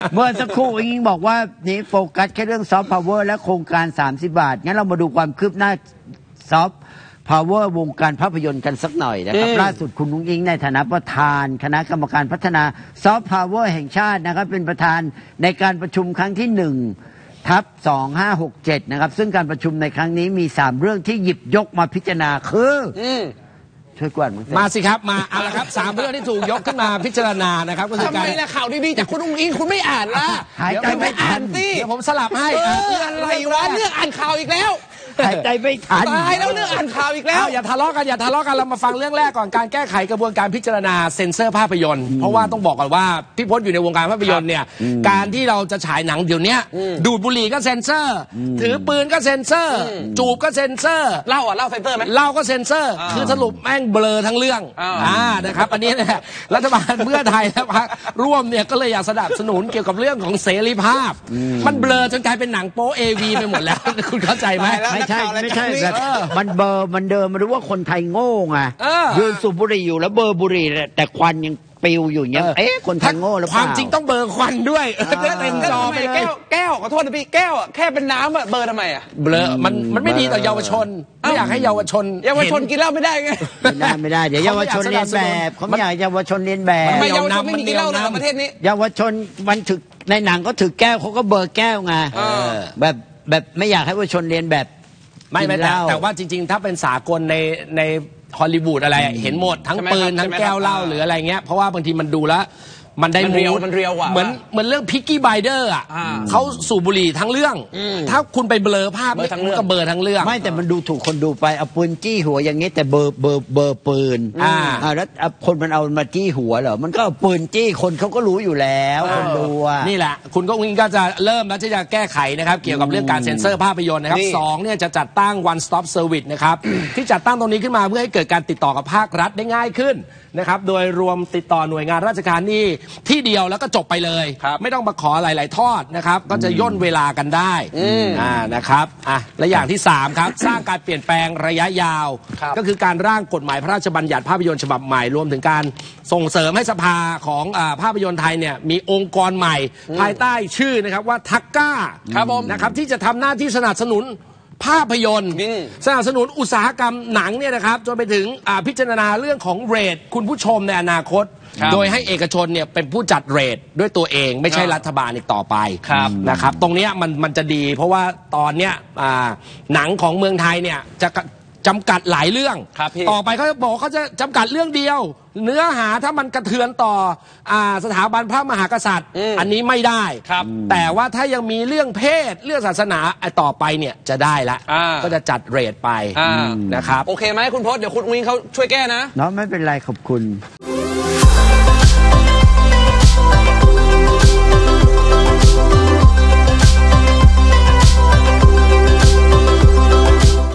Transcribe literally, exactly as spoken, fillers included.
เมื่อสักครู่อิงบอกว่านี่โฟกัสแค่เรื่องซอฟต์พาวเวอร์และโครงการสามสิบบาทงั้นเรามาดูความคืบหน้าซอฟต์พาวเวอร์วงการภาพยนตร์กันสักหน่อยนะครับล่าสุดคุณนุ้งอิงในฐานะประธานคณะกรรมการพัฒนาซอฟต์พาวเวอร์แห่งชาตินะครับเป็นประธานในการประชุมครั้งที่หนึ่งทับสองห้าหกเจ็ดนะครับซึ่งการประชุมในครั้งนี้มีสามเรื่องที่หยิบยกมาพิจารณาคือช่วยกวนมาสิครับมาเอาละครับสามเรื่องที่ถูกยกขึ้นมาพิจารณานะครับก็คือการทำไมล่ะข่าวดีๆจากคุณนุ้งอิงคุณไม่อ่านล่ะหายใจไม่ทันสิเดี๋ยวผมสลับให้อะไรวะเรื่องอ่านข่าวอีกแล้วหายใจไม่ทันตายแล้วเรื่องอ่านข่าวอีกแล้วอย่าทะเลาะกันอย่าทะเลาะกันเรามาฟังเรื่องแรกก่อนการแก้ไขกระบวนการพิจารณาเซ็นเซอร์ภาพยนตร์เพราะว่าต้องบอกก่อนว่าพี่พจน์อยู่ในวงการภาพยนตร์เนี่ยการที่เราจะฉายหนังเดี๋ยวนี้ดูดบุหรี่ก็เซ็นเซอร์ถือปืนก็เซ็นเซอร์จูบก็เซ็นเซอร์เล่าอ่ะเล่าเซ็นเซอร์ไหมเล่าก็เซ็นเซอร์คือสรุปแม่งเบลอทั้งเรื่องอ่านะครับอันนี้เนี่ยรัฐบาลเพื่อไทยและพรรคร่วมเนี่ยก็เลยอยากสนับสนุนเกี่ยวกับเรื่องของเสรีภาพมันเบลอจนกลายเป็นหนังโป๊เอวีไปหมดแล้วคุณเข้าใจไหมไม่ใช่ไม่ใช่มันเบอร์มันเดิมมันรู้ว่าคนไทยโง่ไงยืนสูบบุหรี่อยู่แล้วเบอร์บุหรี่แต่ควันยังปิวอยู่เงี้ยเอ๊ะคนไทยโง่หรือเปล่าความจริงต้องเบอร์ควันด้วยเต็มจอไปเลยแก้วแก้วขอโทษนะพี่แก้วแค่เป็นน้ำอะเบอร์ทำไมอะเบลอมันมันไม่ดีต่อเยาวชนไม่อยากให้เยาวชนเยาวชนกินเหล้าไม่ได้ไงไม่ได้ไม่ได้เดี๋ยวเยาวชนเรียนแบบเขาไม่อยากเยาวชนเรียนแบบทำไมเยาวชนไม่มีกินเหล้าในประเทศนี้เยาวชนมันถึกในหนังก็ถือแก้วเขาก็เบอร์แก้วไงแบบแบบไม่อยากให้เยาวชนเรียนแบบไม่ไม่แต่แต่ว่าจริงๆถ้าเป็นสากลในในฮอลลีวูดอะไรเห็นหมดทั้งปืนทั้งแก้วเหล้าหรืออะไรเงี้ยเพราะว่าบางทีมันดูแล้วมันได้เรียวมันเรียวกว่าเหมือนเหมือนเรื่องพิกกี้ไบเดอร์อ่ะเขาสูบบุหรี่ทั้งเรื่องถ้าคุณไปเบลอภาพทั้งเรื่องก็เบลอทั้งเรื่องไม่แต่มันดูถูกคนดูไปเอาปืนจี้หัวอย่างนี้แต่เบอร์เบอร์เบอร์ปืนอ่าแล้วคนมันเอามาจี้หัวเหรอมันก็เอาปืนจี้คนเขาก็รู้อยู่แล้วคนดูอ่ะนี่แหละคุณก็วิ่งก็จะเริ่มแล้วที่จะแก้ไขนะครับเกี่ยวกับเรื่องการเซ็นเซอร์ภาพยนตร์นะครับสองเนี่ยจะจัดตั้ง one stop service นะครับที่จัดตั้งตรงนี้ขึ้นมาเพื่อให้เกิดการติดต่อกับภาครัฐได้ง่ายขึ้นนะครับโดยรวมติดต่อหน่วยงานราชการนี่ที่เดียวแล้วก็จบไปเลยไม่ต้องมาขอหลายๆทอดนะครับก็จะย่นเวลากันได้อ่านะครับอ่ะและอย่างที่สามครับสร้างการเปลี่ยนแปลงระยะยาวก็คือการร่างกฎหมายพระราชบัญญัติภาพยนตร์ฉบับใหม่รวมถึงการส่งเสริมให้สภาของอ่าภาพยนตร์ไทยเนี่ยมีองค์กรใหม่ภายใต้ชื่อนะครับว่าทักก้านะครับที่จะทำหน้าที่สนับสนุนภาพยนตร์สนับสนุนอุตสาหกรรมหนังเนี่ยนะครับจนไปถึงพิจารณาเรื่องของเรทคุณผู้ชมในอนาคตโดยให้เอกชนเนี่ยเป็นผู้จัดเรทด้วยตัวเองไม่ใช่รัฐบาลอีกต่อไปนะครับตรงนี้มันมันจะดีเพราะว่าตอนเนี้ยหนังของเมืองไทยเนี่ยจะจำกัดหลายเรื่องต่อไปเขาจะบอกเขาจะจำกัดเรื่องเดียวเนื้อหาถ้ามันกระเทือนต่ออ่าสถาบันพระมหากษัตริย์ อ, อันนี้ไม่ได้แต่ว่าถ้ายังมีเรื่องเพศเรื่องศาสนาต่อไปเนี่ยจะได้ละก็จะจัดเรทไปนะครับโอเคไหมคุณพจน์เดี๋ยวคุณอุ้งเขาช่วยแก้นะเนาะไม่เป็นไรขอบคุณ